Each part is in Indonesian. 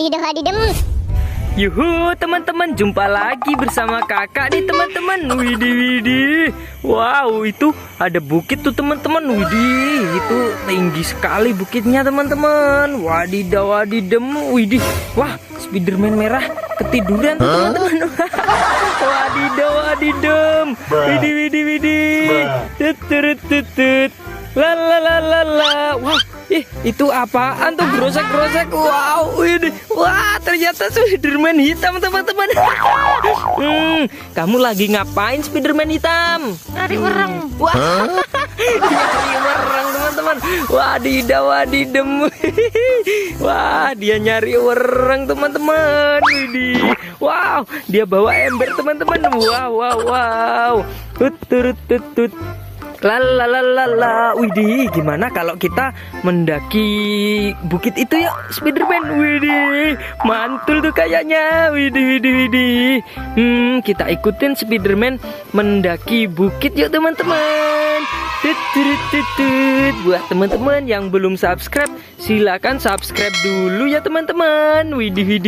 wadidaw wadidem. Yuhu teman-teman, jumpa lagi bersama kakak nih teman-teman. Widih. Wow, itu ada bukit tuh teman-teman. Widih, itu tinggi sekali bukitnya teman-teman. Wadidaw wadidem. Widih, wah Spiderman merah ketiduran tuh teman-teman. Wadidaw wadidem. Widih. Tut. Lalalala. Wah, itu apaan tuh grosek-grosek? Wow, ini, wah ternyata Spiderman hitam teman-teman. Kamu lagi ngapain Spiderman hitam? Cari orang. Wah, nyari orang teman-teman. Wadidaw wadidem. Wah, dia nyari orang teman-teman. Widih. Wow, dia bawa ember teman-teman. Wow. Tut. Lalalala. Widih, gimana kalau kita mendaki bukit itu ya Spiderman? Widih, mantul tuh kayaknya. Widih. Kita ikutin Spiderman mendaki bukit yuk teman-teman. Tut. Buat teman-teman yang belum subscribe, silakan subscribe dulu ya teman-teman. Widih.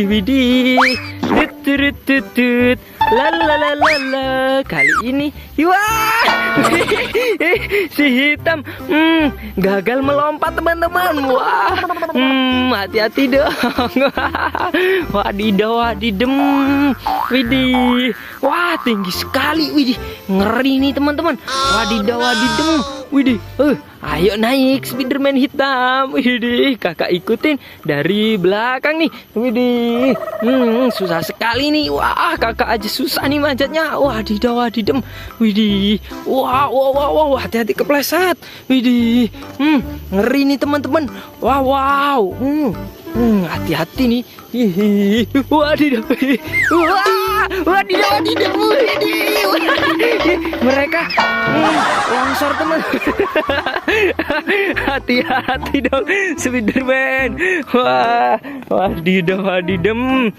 Tut. Lalalala. Kali ini wah si hitam gagal melompat teman-teman. Wah, hati-hati dong. Wadidaw wadidem. Widih, wah tinggi sekali. Widih, ngeri nih teman-teman. Wadidaw wadidem. Widih, ayo naik Spiderman hitam. Widih, kakak ikutin dari belakang nih. Widih, susah sekali nih. Wah, kakak aja susah nih manjatnya. Wadidaw wadidem. Widih, wow, hati-hati kepleset. Widih, ngeri nih teman-teman. Wow, hati-hati nih. Wadidaw. Wadidaw. Mereka longsor teman. Hati-hati dong Spiderman. Wadidaw wadidem.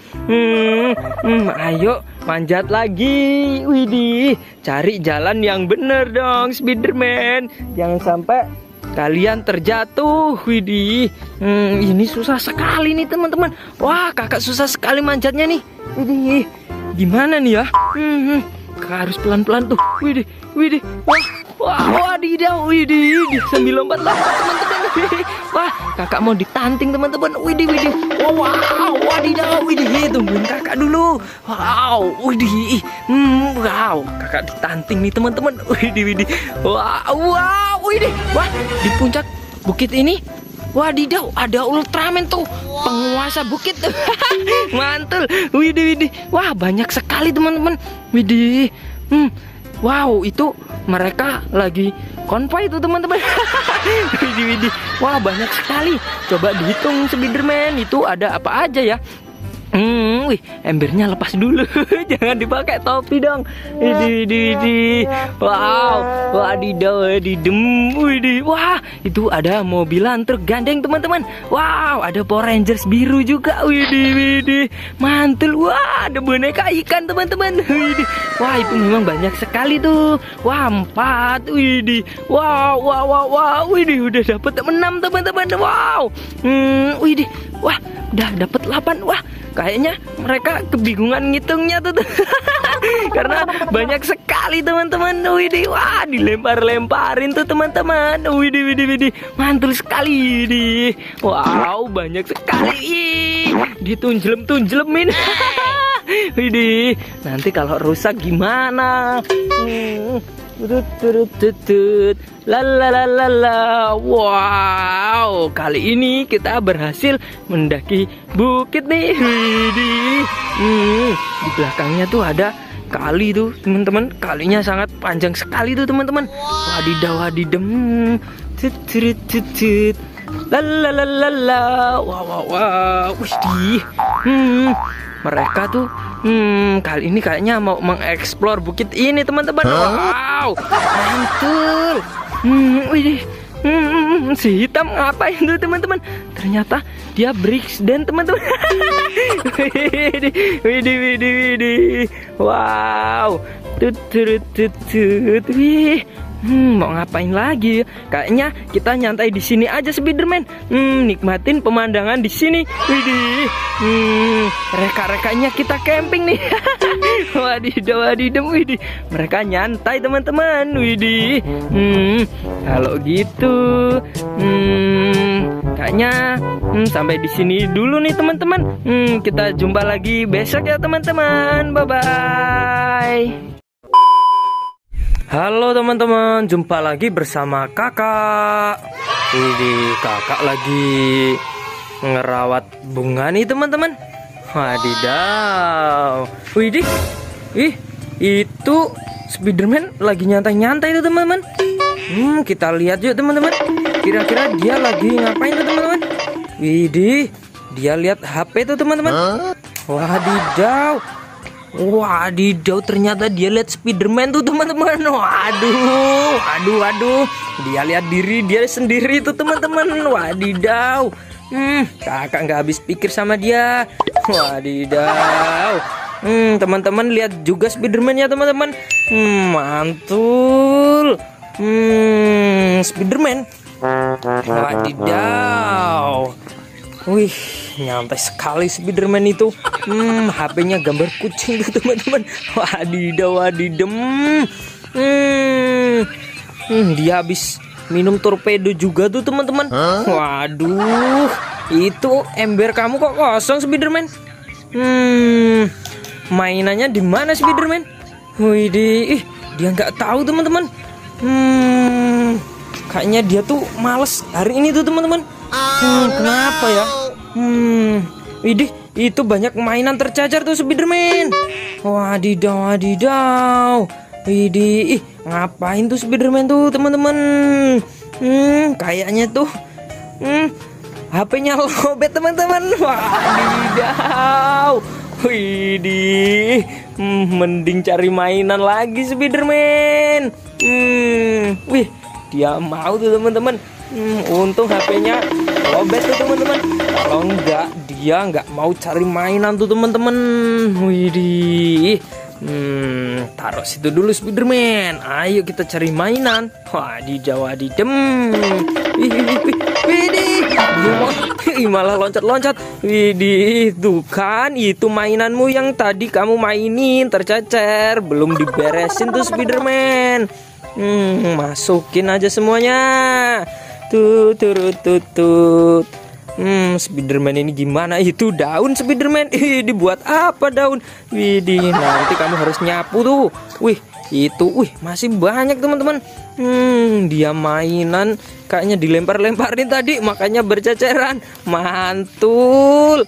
Ayo manjat lagi. Widih, cari jalan yang bener dong Spiderman. Jangan sampai kalian terjatuh. Widih, ini susah sekali nih teman-teman. Wah, kakak susah sekali manjatnya nih. Widih, gimana nih ya? Kakak harus pelan-pelan tuh. Widih. Wadidaw. Widih, dia sambil lompat-lompat teman-teman. Wah, kakak mau ditanting teman-teman. Widih. Wow, wadidaw. Widih, tungguin kakak dulu. Wow, widih. Wow, kakak ditanting nih teman-teman. Widih. Wow, widih. Wah, di puncak bukit ini wadidaw, ada Ultraman tuh, penguasa bukit tuh. Mantul. Widih. Wah, banyak sekali teman-teman. Widih. Wow, itu mereka lagi konvoy itu teman-teman. Widih. Wah, banyak sekali. Coba dihitung Spiderman, itu ada apa aja ya? Embernya lepas dulu. Jangan dipakai topi dong. Widih. Wow, wadidaw wadidem. Widih. Wah, itu ada mobilan truk gandeng teman-teman. Wow, ada Power Rangers biru juga. Widih. Mantul. Wah, ada boneka ikan teman-teman. Widih. Wah, itu memang banyak sekali tuh. Wah, 4. Widih. Wow. Widih, udah dapet 6 teman-teman. Wow. Widih. Wah, udah dapet 8. Wah, kayaknya mereka kebingungan ngitungnya tuh. Karena banyak sekali teman-teman. Widih, wah dilempar-lemparin tuh teman-teman. Widih. Mantul sekali. Widih. Wow, banyak sekali. Ditunjelem-tunjelemin. Widih, nanti kalau rusak gimana? Tut. Lalalala. Wow, kali ini kita berhasil mendaki bukit nih. Widih. Di belakangnya tuh ada kali tuh teman-teman. Kalinya sangat panjang sekali tuh teman-teman. Wadidaw wadidem. Tut. Lalalala. Wow. Widih. Mereka tuh kali ini kayaknya mau mengeksplor bukit ini teman-teman. Wow, mantul. Widih. Si hitam ngapain tuh teman-teman? Ternyata dia breaks dan teman-teman. Widih. Wow. Tut. Wih, Mau ngapain lagi? Kayaknya kita nyantai di sini aja Spiderman. Nikmatin pemandangan di sini. Widih. Reka-rekanya kita camping nih. Wadidaw. Widih. Mereka nyantai teman-teman. Widih. Kalau gitu, kayaknya sampai di sini dulu nih teman-teman. Kita jumpa lagi besok ya teman-teman. Bye bye. Halo teman-teman, jumpa lagi bersama kakak. Ini kakak lagi ngerawat bunga nih teman-teman. Wadidaw. Widih. Itu Spiderman lagi nyantai-nyantai tuh teman-teman. Kita lihat yuk teman-teman. Kira-kira dia lagi ngapain tuh teman-teman? Widih, dia lihat HP tuh teman-teman. Wadidaw, ternyata dia lihat Spiderman tuh teman-teman. Waduh. Dia lihat diri dia sendiri tuh teman-teman. Wadidaw. Kakak nggak habis pikir sama dia. Wadidaw. Teman-teman lihat juga Spiderman ya teman-teman. Mantul. Spiderman. Wadidaw. Wih, nyantai sekali Spiderman itu. HP-nya gambar kucing tuh teman-teman. Wadidaw. Dia habis minum torpedo juga tuh teman-teman. Waduh, itu ember kamu kok kosong Spiderman? Mainannya di mana Spiderman? Widih, dia nggak tahu teman-teman. Kayaknya dia tuh males hari ini tuh teman-teman. Kenapa ya? Widih, itu banyak mainan tercacar tuh Spiderman. Wadidaw. Widih, ngapain tuh Spiderman tuh teman-teman? Kayaknya tuh HP-nya lobet teman-teman. Wadidaw. Widih, mending cari mainan lagi Spiderman. Wih, dia mau tuh teman-teman. Untung HP-nya lobet tuh teman-teman. Kalau enggak, dia nggak mau cari mainan tuh teman-teman. Widih. Taruh situ dulu Spiderman. Ayo kita cari mainan. Wadidaw. Widih, malah loncat-loncat. Widih, tuh kan itu mainanmu yang tadi kamu mainin tercecer, belum diberesin tuh Spiderman. Masukin aja semuanya. Turut. Spiderman ini gimana? Itu daun Spiderman. Dibuat apa daun? Widih, nanti kamu harus nyapu tuh. Wih, masih banyak teman-teman. Dia mainan kayaknya dilempar-lemparin tadi, makanya berceceran. Mantul.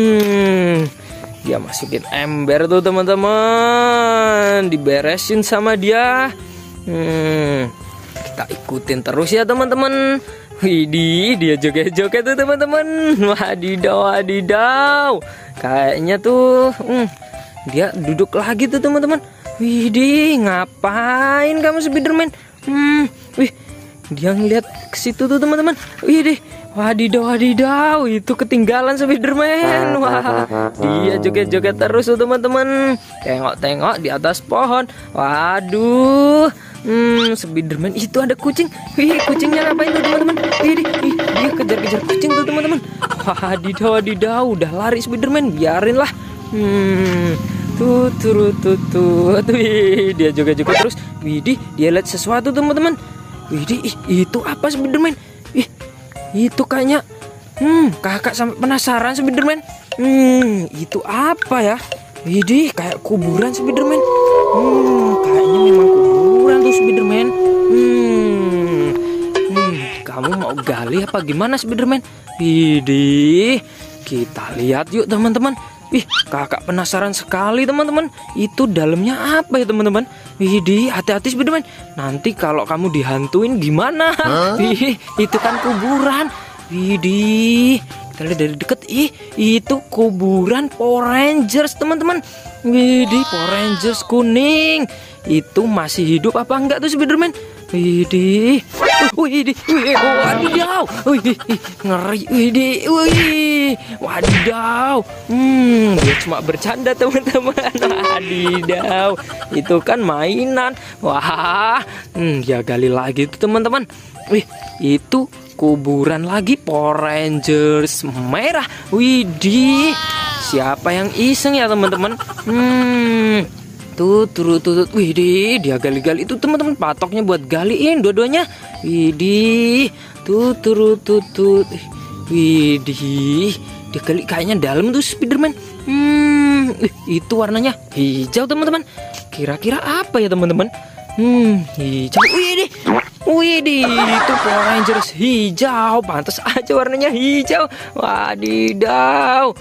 Dia masukin ember tuh teman-teman. Diberesin sama dia. Kita ikutin terus ya teman-teman. Widih, dia joget-joget tuh teman-teman. Wadidaw. Kayaknya tuh dia duduk lagi tuh teman-teman. Widih, ngapain kamu Spiderman? Wih, dia ngeliat ke situ tuh teman-teman. Widih, wadidaw, itu ketinggalan Spiderman. Wah, dia joget-joget terus tuh teman-teman. Tengok-tengok di atas pohon. Waduh. Spiderman itu ada kucing. Wih, kucingnya ngapain tuh teman-teman? Dia kejar-kejar kucing tuh teman-teman. Wadidaw, udah lari Spiderman, biarinlah. Wih, dia joget-joget terus. Widih, dia lihat sesuatu teman-teman. Widih, itu apa Spiderman? Itu kayaknya kakak sampai penasaran Spiderman. Itu apa ya? Widih, kayak kuburan Spiderman. Kayaknya memang kuburan tuh Spiderman. Kamu mau gali apa gimana Spiderman? Widih, kita lihat yuk teman-teman. Wih, kakak penasaran sekali teman-teman. Itu dalamnya apa ya teman-teman? Widih, hati-hati Spiderman. Nanti kalau kamu dihantuin gimana? Wih, itu kan kuburan. Widih, kita lihat dari deket. Itu kuburan Power Rangers teman-teman. Widih, Power Rangers kuning. Itu masih hidup apa enggak tuh Spiderman? Widih, wadidaw, ngeri, widih, Widih, wadidaw. Dia cuma bercanda teman-teman. Wadidaw, itu kan mainan. Wah, dia gali lagi tuh teman-teman. Wih, itu kuburan lagi Power Rangers merah. Widih, siapa yang iseng ya teman-teman? Tuh. Widih, dia gali-gali itu teman-teman, patoknya buat galiin dua-duanya. Widih, tuh. Widih, dia gali kayaknya dalam tuh Spiderman. Itu warnanya hijau teman-teman. Kira-kira apa ya teman-teman? Hijau. Widih, itu Power Rangers hijau. Pantas aja warnanya hijau. Wadidaw.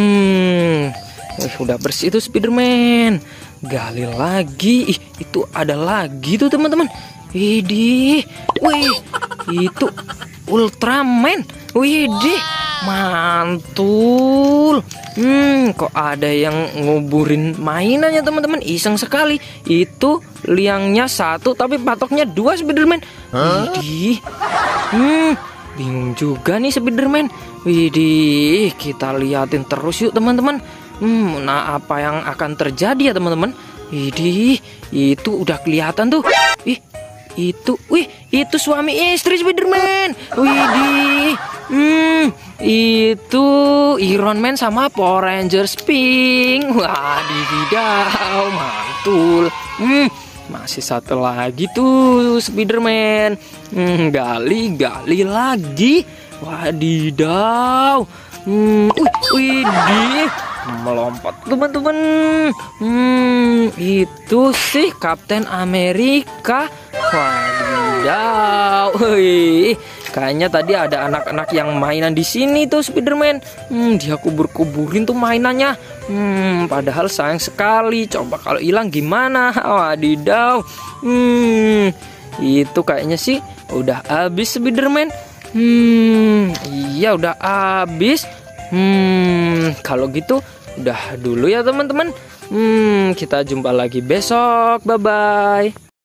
Udah bersih itu Spiderman. Gali lagi. Itu ada lagi tuh teman-teman. Widih. Wih, itu Ultraman. Widih, mantul. Kok ada yang nguburin mainannya teman-teman? Iseng sekali. Itu liangnya satu tapi patoknya dua Spiderman. Widih. Bingung juga nih Spiderman. Widih, kita liatin terus yuk teman-teman. Nah, apa yang akan terjadi ya teman-teman? Widih, itu udah kelihatan tuh. Itu suami istri Spiderman. Widih, itu Iron Man sama Power Rangers Pink. Wadidaw, mantul. Masih satu lagi tuh Spiderman. Gali lagi. Wadidaw. Widih, melompat teman-teman. Itu sih Kapten Amerika. Wadidaw. Kayaknya tadi ada anak-anak yang mainan di sini tuh Spiderman. Dia kubur-kuburin tuh mainannya. Padahal sayang sekali. Coba kalau hilang gimana? Wadidaw. Itu kayaknya sih udah habis Spiderman. Iya udah habis. Kalau gitu udah dulu ya teman-teman. Kita jumpa lagi besok. Bye-bye.